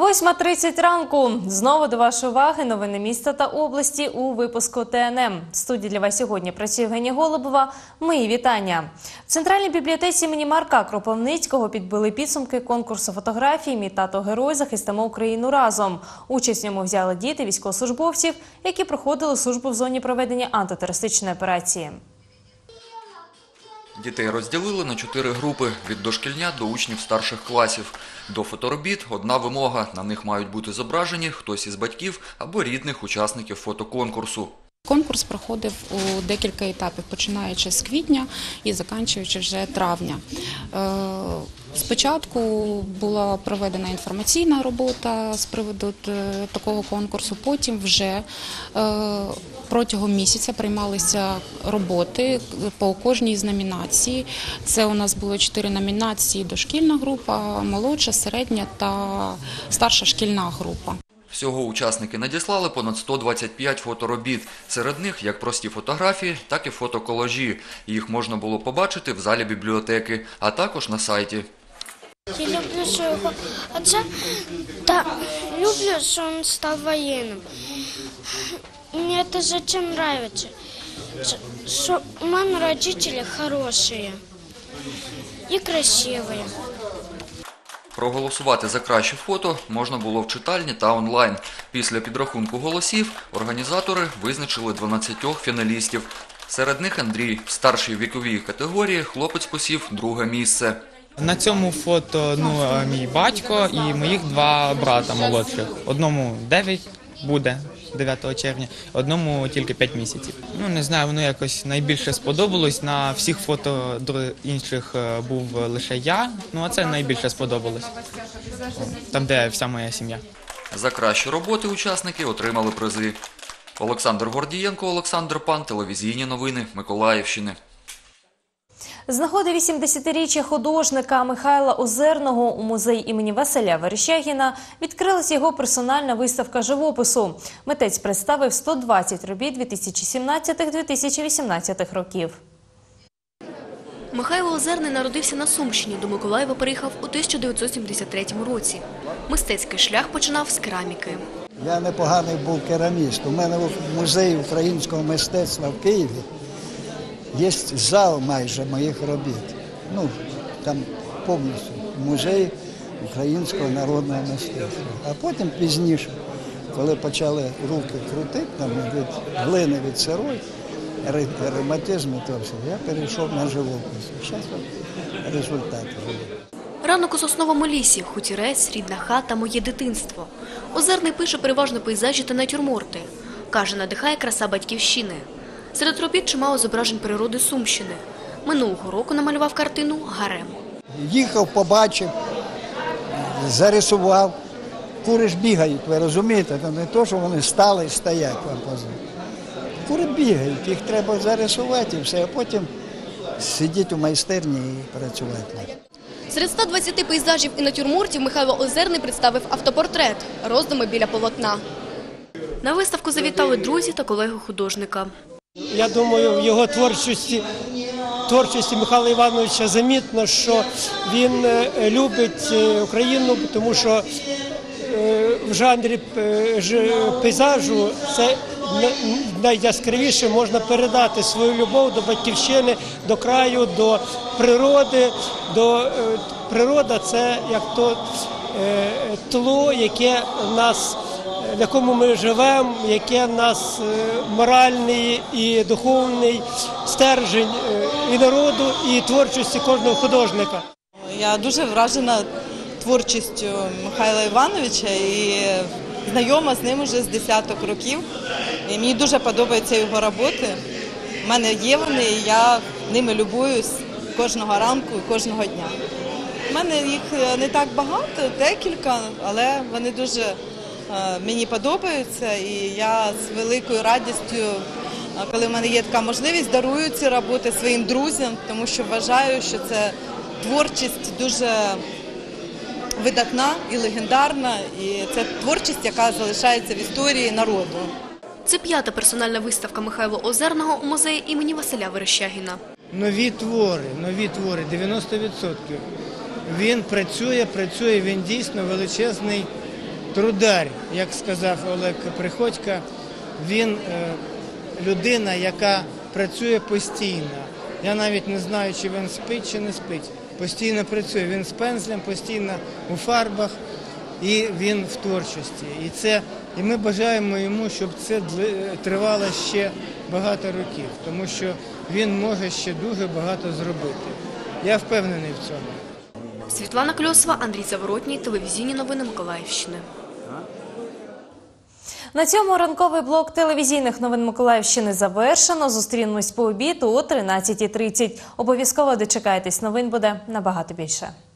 8:30 ранку. Знову до вашої уваги новини міста та області у випуску ТНМ. В студії для вас сьогодні працює Євгенія Голубова. Мої вітання. В Центральній бібліотеці імені Марка Кропивницького підбили підсумки конкурсу фотографій «Мій тато герой. Захистимо Україну разом». Участь в ньому взяли діти військовослужбовців, які проходили службу в зоні проведення антитерористичної операції. Дітей розділили на 4 групи – від дошкільнят до учнів старших класів. До фоторобіт – одна вимога – на них мають бути зображені хтось із батьків або рідних учасників фотоконкурсу. Конкурс проходив у декілька етапів, починаючи з квітня і закінчуючи вже травня. Спочатку була проведена інформаційна робота з приводу такого конкурсу, потім вже протягом місяця приймалися роботи по кожній з номінацій. Це у нас було 4 номінації: дошкільна група, молодша, середня та старша шкільна група. Всього учасники надіслали понад 125 фоторобіт. Серед них як прості фотографії, так і фотоколажі. Їх можна було побачити в залі бібліотеки, а також на сайті. Я люблю свого отця та люблю, що він став воєнним. Мені це зачем подобається, що у мене батьки хороші і красиві. Проголосувати за краще фото можна було в читальні та онлайн. Після підрахунку голосів організатори визначили 12 фіналістів. Серед них Андрій. В старшій віковій категорії хлопець посів 2-е місце. На цьому фото мій батько і моїх 2 брата молодших. Одному 9 буде 9 червня, одному тільки 5 місяців. Не знаю, воно якось найбільше сподобалось. На всіх фото інших був лише я, а це найбільше сподобалось. Там, де вся моя сім'я. За кращі роботи учасники отримали призи. Олександр Гордієнко, Олександр Пан, телевізійні новини Миколаївщини. З нагоди 80-річчя художника Михайла Озерного у музеї імені Василя Верещагіна відкрилась його персональна виставка живопису. Митець представив 120 робіт 2017-2018 років. Михайло Озерний народився на Сумщині, до Миколаєва переїхав у 1973 році. Мистецький шлях починав з кераміки. Я непоганий був кераміст. У мене в музеї українського мистецтва в Києві є зал майже моїх робіт. Там повністю музей українського народного мистецтва. А потім пізніше, коли почали руки крутити, від глини, від сирої, ревматизму, я перейшов на живопис. Зараз результати. Ранок у сосновому лісі, хутірець, рідна хата, моє дитинство. Озерний пише переважно пейзажі та натюрморти. Каже, надихає краса батьківщини. Серед робіт чимало зображень природи Сумщини. Минулого року намалював картину «Гарем». Їхав, побачив, зарисував. Кури ж бігають, ви розумієте? Це не те, що вони стали і стоять вам позаду. Кури бігають, їх треба зарисувати і все, а потім сидіти у майстерні і працювати. Серед 120 пейзажів і натюрмортів Михайло Озерний представив автопортрет «Роздуми біля полотна». На виставку завітали друзі та колеги художника. Я думаю, в його творчості Михайла Івановича замітно, що він любить Україну, тому що в жанрі пейзажу це найяскравіше можна передати свою любов до батьківщини, до краю, до природи. Природа – це як то тло, яке в нас, в якому ми живемо, яке в нас моральний і духовний стержень і народу, і творчості кожного художника. Я дуже вражена творчістю Михайла Івановича і знайома з ним уже з десяток років. І мені дуже подобаються його роботи. У мене є вони, і я ними любуюсь кожного ранку і кожного дня. У мене їх не так багато, декілька, але вони дуже мені подобаються. І я з великою радістю, коли в мене є така можливість, дарую ці роботи своїм друзям, тому що вважаю, що це творчість дуже видатна і легендарна, і це творчість, яка залишається в історії народу. Це 5-та персональна виставка Михайла Озерного у музеї імені Василя Верещагіна. Нові твори, 90%. Він працює, він дійсно величезний трудар, як сказав Олег Приходько, він людина, яка працює постійно. Я навіть не знаю, чи він спить, чи не спить. Постійно працює. Він з пензлем, постійно у фарбах, і він в творчості. І ми бажаємо йому, щоб це тривало ще багато років, тому що він може ще дуже багато зробити. Я впевнений в цьому. Світлана Кльосова, Андрій Заворотній, телевізійні новини Миколаївщини. На цьому ранковий блок телевізійних новин Миколаївщини завершено. Зустрінемось по обіду о 13:30. Обов'язково дочекайтесь, новин буде набагато більше.